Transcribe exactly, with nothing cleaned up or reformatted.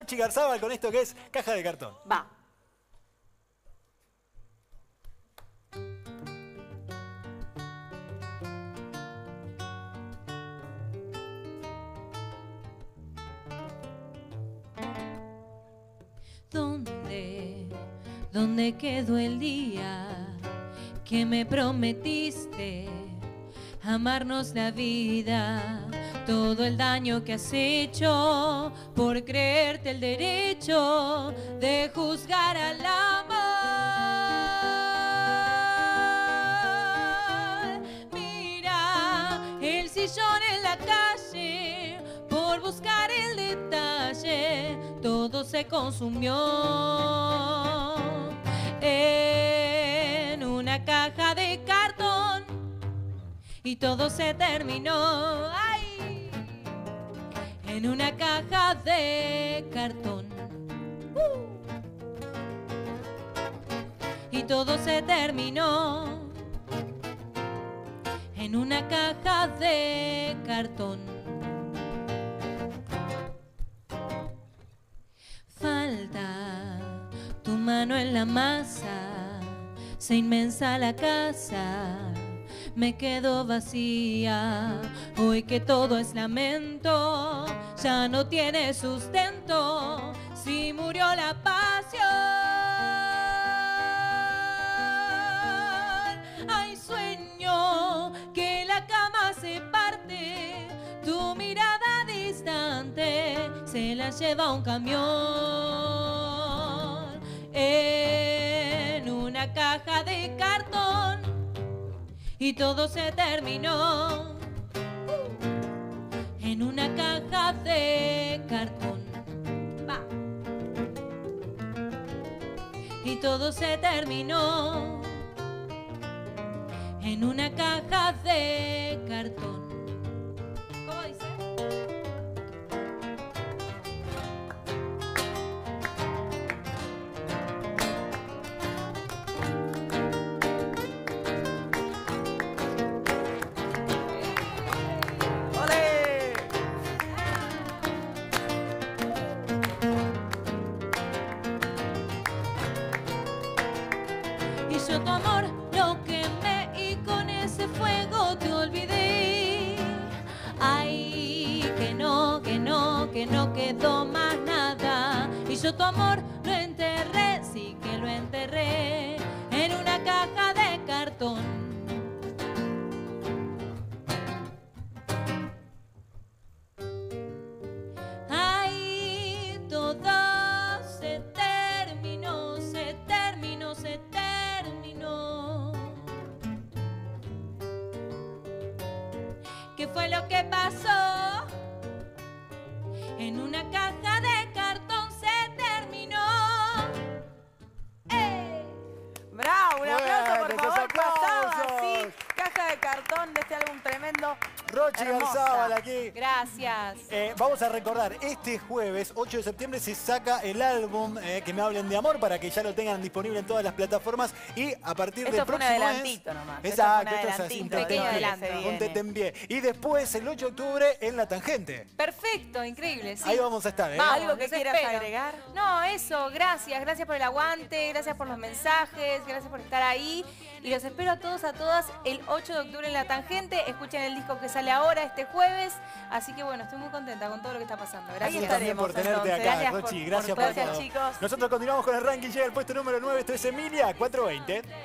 Rochi Garzábal con esto que es Caja de Cartón. Va. ¿Dónde, dónde quedó el día que me prometiste amarnos la vida? Todo el daño que has hecho por creerte el derecho de juzgar al amor. Mira el sillón en la calle por buscar el detalle, todo se consumió en una caja de cartón y todo se terminó. ¡Ay! En una caja de cartón. ¡Uh! Y todo se terminó en una caja de cartón. Falta tu mano en la masa, se inmensa la casa, me quedo vacía. Hoy que todo es lamento, ya no tiene sustento, si murió la pasión. Ay, sueño que la cama se parte, tu mirada distante se la lleva un camión en una caja de cartón y todo se terminó en una caja de cartón. Va. Y todo se terminó en una caja de cartón. ¿Cómo dice? Y yo tu amor lo quemé y con ese fuego te olvidé. Ay, que no, que no, que no quedó más nada. Y yo tu amor lo enterré, sí que lo enterré en una caja de cartón. Ay, todo se terminó, se terminó, se terminó. ¿Qué fue lo que pasó? En una caja de cartón se terminó. ¡Eh! ¡Bravo! Un aplauso, por Bueno, favor. esos aplausos. Pasaba así, caja de cartón de este álbum tremendo. Rochi Hermosa. Garzábal aquí. Gracias. Eh, vamos a recordar, este jueves, ocho de septiembre, se saca el álbum eh, Que me hablen de amor para que ya lo tengan disponible en todas las plataformas y a partir Esto del fue un próximo adelantito mes... nomás. Esto Exacto, fue un esto es así, adelantito, un pequeño tete en adelanto. pie, Se un viene. tete en pie. Y después, el ocho de octubre, en La Tangente. Perfecto, increíble. Sí. Ahí vamos a estar, ¿eh? Vamos, ¿Algo que los quieras espero. agregar? No, eso, gracias, gracias por el aguante, gracias por los mensajes, gracias por estar ahí. Y los espero a todos, a todas, el ocho de octubre en La Tangente. Escuchen el disco que sale ahora, este jueves. Así que bueno, estoy muy contenta con todo lo que está pasando. Ahí Gracias. También estaremos, por tenerte entonces. acá, Gracias Rochi. por- Gracias por por, todo. Gracias, todo. chicos. Nosotros continuamos con el ranking. Llega el puesto número nueve. Esto es Emilia, cuatrocientos veinte.